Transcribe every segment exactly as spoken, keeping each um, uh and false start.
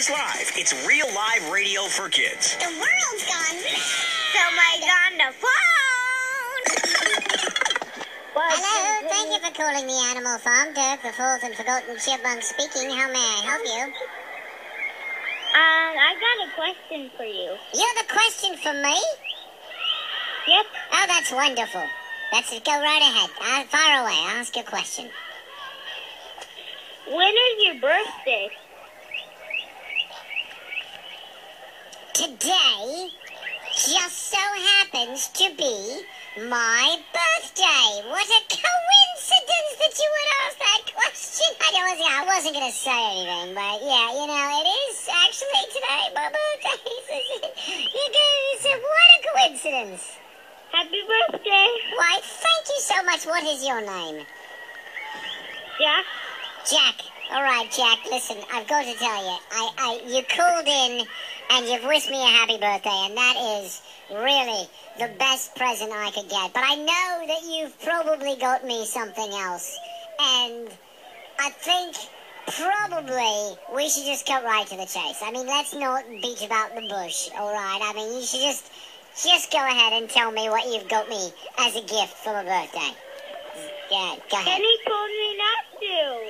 Kids Live. It's real live radio for kids. The world's gone mad. Somebody's on the phone. Hello, thank you for calling the Animal Farm. Dirk, the Fourth and Forgotten Chipmunk speaking. How may I help you? Um, I got a question for you. You have a question for me? Yep. Oh, that's wonderful. Let's go right ahead. Uh, far away. Ask your question. When is your birthday? Today just so happens to be my birthday. What a coincidence that you would ask that question. I wasn't, I wasn't going to say anything, but yeah, you know, it is actually today my birthday. You guys, what a coincidence. Happy birthday. Why, thank you so much. What is your name? Jack? Jack. All right, Jack, listen, I've got to tell you, I, I, you called in and you've wished me a happy birthday, and that is really the best present I could get. But I know that you've probably got me something else, and I think probably we should just cut right to the chase. I mean, let's not beat about the bush, all right? I mean, you should just, just go ahead and tell me what you've got me as a gift for my birthday. Yeah, go ahead. Kenny told me not to.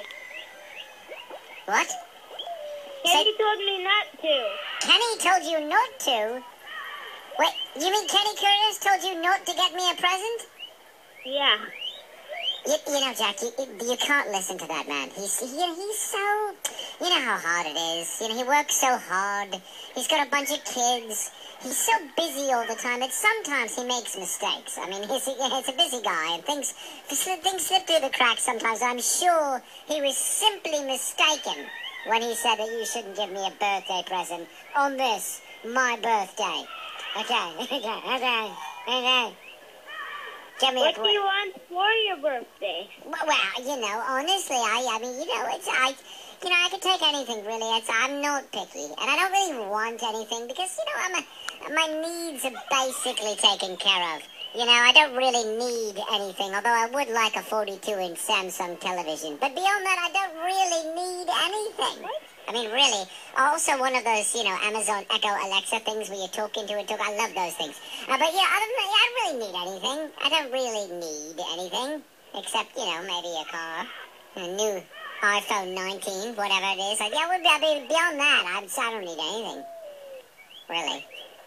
What? Kenny Say, told me not to. Kenny told you not to? Wait, you mean Kenny Curtis told you not to get me a present? Yeah. You, you know, Jack, you, you can't listen to that man. He's he, he's so... You know how hard it is. You know, he works so hard. He's got a bunch of kids. He's so busy all the time that sometimes he makes mistakes. I mean, he's, he's a busy guy, and things, things slip through the cracks sometimes. I'm sure he was simply mistaken when he said that you shouldn't give me a birthday present on this, my birthday. Okay, okay, okay, okay. Give me what a do you want for your birthday? Well, well, you know, honestly, I, I mean, you know, it's, I, you know, I could take anything, really. It's, I'm not picky, and I don't really want anything because, you know, I'm a, my needs are basically taken care of. You know, I don't really need anything, although I would like a forty-two inch Samsung television. But beyond that, I don't really need anything. I mean, really. Also, one of those, you know, Amazon Echo Alexa things where you talk into it. Talk, I love those things. Uh, but yeah, other than that, I don't really need anything. I don't really need anything. Except, you know, maybe a car. A new iPhone nineteen, whatever it is. Like, yeah, I mean, beyond that, I, I don't need anything. Really.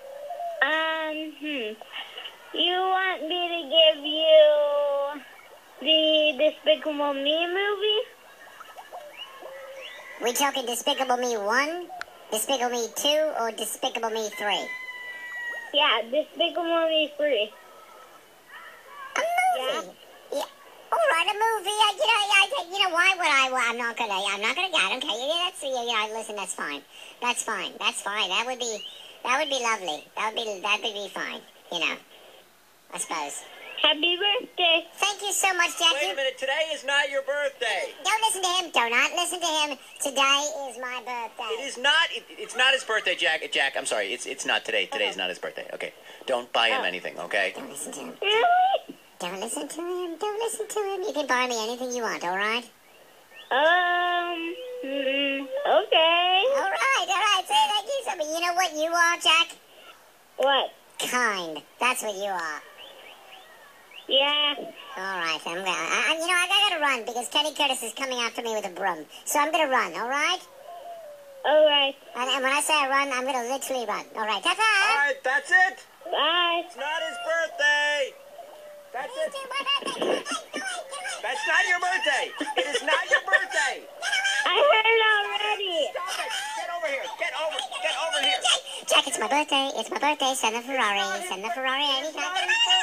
Um, hmm. You want me to give you the Despicable Me movie? We talking Despicable Me one, Despicable Me two, or Despicable Me three? Yeah, Despicable Me three. A movie? Yeah. yeah. All right, a movie. I, you know, I, you know, why would I? Well, I'm not gonna. I'm not gonna. I don't care. Yeah, that's. Yeah, yeah. Listen, that's fine. That's fine. That's fine. That would be. That would be lovely. That would be. That would be fine. You know. I suppose. Happy birthday. Thank you so much, Jackie. Wait a minute. Today is not your birthday. Don't listen to him. Do not listen to him. Today is my birthday. It is not. It, it's not his birthday, Jack. Jack, I'm sorry. It's it's not today. Today's not his birthday. Okay. Don't buy him oh. anything, okay? Don't listen to him. Really? Don't listen to him. Don't listen to him. You can buy me anything you want, all right? Um, mm, okay. All right, all right. Say thank you so much. You know what you are, Jack? What? Kind. That's what you are. Yeah. All right, I'm gonna. I, you know, I gotta run because Kenny Curtis is coming after me with a broom. So I'm gonna run. All right. All right. And, and when I say I run, I'm gonna literally run. All right. Ta-ta. All right, that's it. Bye. It's not his birthday. That's it. That's not your birthday. It is not your birthday. I heard already. Stop it. Get over here. Get over. Get over here. Jack, it's my birthday. It's my birthday. Send the Ferrari. Send the Ferrari It's anytime. not his birthday.